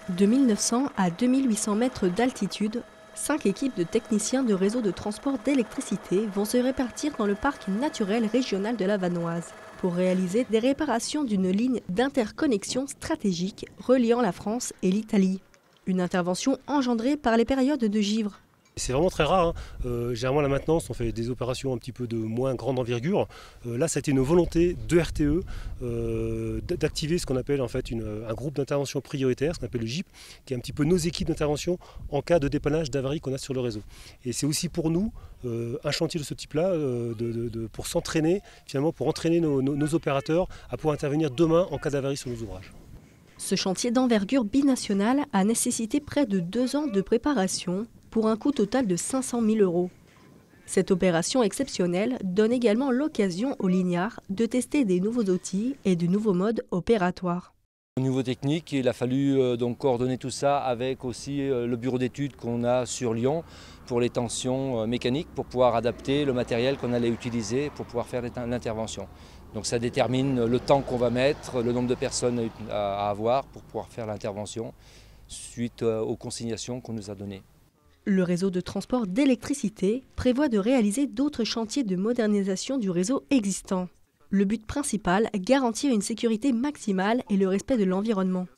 De 1900 à 2800 mètres d'altitude, 5 équipes de techniciens de réseau de transport d'électricité vont se répartir dans le parc naturel régional de la Vanoise pour réaliser des réparations d'une ligne d'interconnexion stratégique reliant la France et l'Italie. Une intervention engendrée par les périodes de givre. C'est vraiment très rare, hein. Généralement la maintenance, on fait des opérations un petit peu de moins grande envergure. Là, ça a été une volonté de RTE d'activer ce qu'on appelle en fait un groupe d'intervention prioritaire, ce qu'on appelle le GIP, qui est un petit peu nos équipes d'intervention en cas de dépannage, d'avarie qu'on a sur le réseau. Et c'est aussi pour nous un chantier de ce type-là, pour s'entraîner, finalement pour entraîner nos opérateurs à pouvoir intervenir demain en cas d'avarie sur nos ouvrages. Ce chantier d'envergure binationale a nécessité près de 2 ans de préparation pour un coût total de 500 000 €. Cette opération exceptionnelle donne également l'occasion aux lignards de tester des nouveaux outils et de nouveaux modes opératoires. Au niveau technique, il a fallu donc coordonner tout ça avec aussi le bureau d'études qu'on a sur Lyon pour les tensions mécaniques, pour pouvoir adapter le matériel qu'on allait utiliser pour pouvoir faire l'intervention. Donc ça détermine le temps qu'on va mettre, le nombre de personnes à avoir pour pouvoir faire l'intervention suite aux consignations qu'on nous a données. Le réseau de transport d'électricité prévoit de réaliser d'autres chantiers de modernisation du réseau existant. Le but principal, garantir une sécurité maximale et le respect de l'environnement.